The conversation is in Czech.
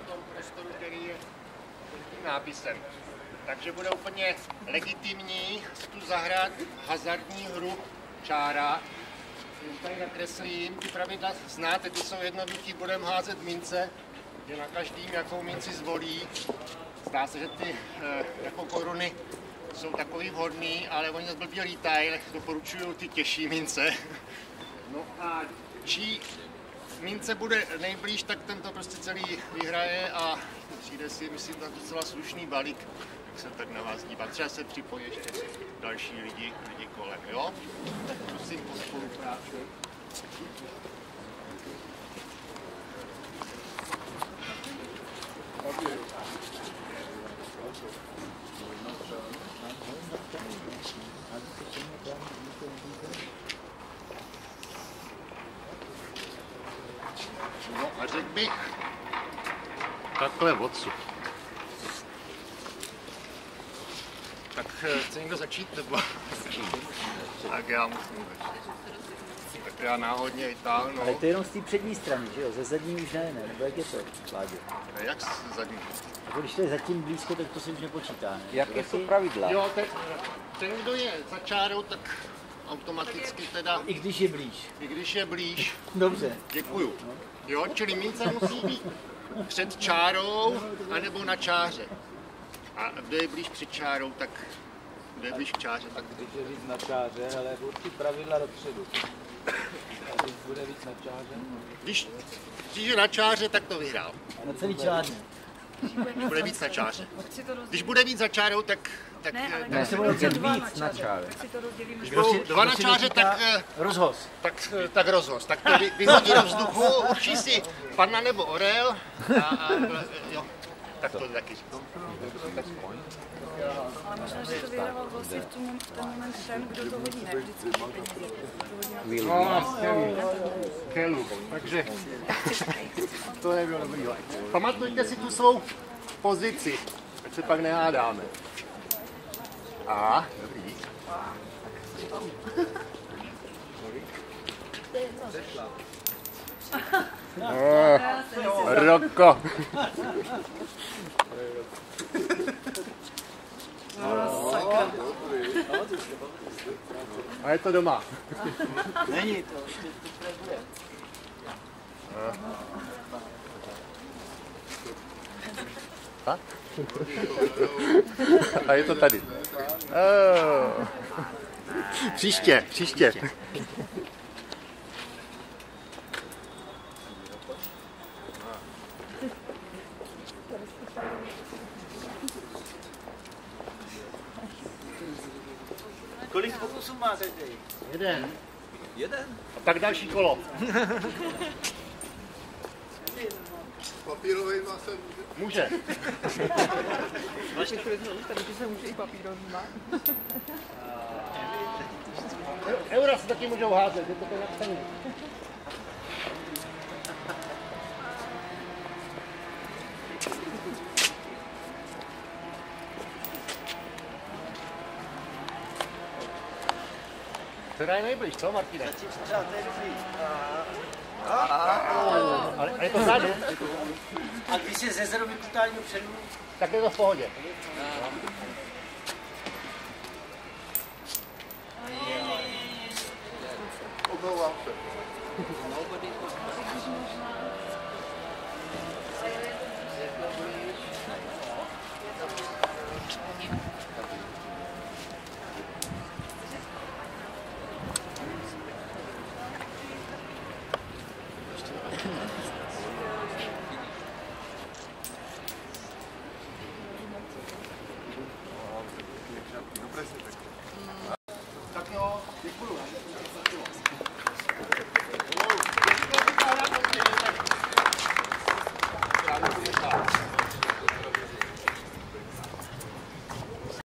tom prostoru, který je pod tím nápisem. Takže bude úplně legitimní tu zahrát hazardní hru čára. Tady nakreslím, ty pravidla znáte, ty jsou jednoduchý, budeme házet mince, že na každým, jakou minci zvolí. Zdá se, že ty jako koruny jsou takový vhodný, ale oni zase blbě lítají, doporučuju ty těžší mince. No a čí mince bude nejblíž, tak ten to prostě celý vyhraje a přijde si, myslím, na docela slušný balík, jak se tak na vás dívá. Třeba se připojí ještě další lidi kolem, jo? Tak prosím o spolupráci. No a řekl bych takhle odsud. Tak chce někdo začít, nebo? Tak já musím začít. Tak já náhodně vytáhnu. Ale to je jenom z té přední strany, že jo? Ze zadní už ne, nebo jak je to, Láďo? Jak z zadní? Jako když to je zatím blízko, tak to se už nepočítá, ne? Jaké jsou pravidla? Jo, ten, kdo je za čárou, tak automaticky teda... I když je blíž. I když je blíž. Dobře. Děkuju. Jo, čili mince musí být před čárou, anebo na čáře. A kdo je blíž před čárou, tak kdo je blíž k čáře, tak... Když je víc na čáře, ale určitě pravidla dopředu. A když bude víc na čáře? Když je na čáře, tak to vyhrál. Na celý čárně. Bude víc na čáře. Když bude víc za čárou, tak... Ne, se bude víc na čáře. Když budou dva na čáře, tak... Rozhoz. Tak rozhoz. Tak to vyhodí do vzduchu, určí si panna nebo orel a jo. Tak to taky říkám. Ale možná, že to vyhrával vlastně v ten moment ten, kdo to hodí, ne vždycky peníze. No, Kelu. Takže to nebylo dobrý. Pamatujte si tu svou pozici, ať se pak nehádáme. A, dobrý. Roko. A je to doma. Není to, ještě to nebude. A je to tady. Příště. Kolik pokusů máte tady? Jeden. Jeden? A tak další kolo. Papírový se Může. Takže se může i papírovýma. Eura se taky můžou házet, je to tak napsané. Která je nejblíž, co, Martine? Zatím třeba to je dobrý. Ale je to vzadu, A když se ze zero vykutání dopředu, tak je to v pohodě. omlouvám se. Tak jo, děkuju. Já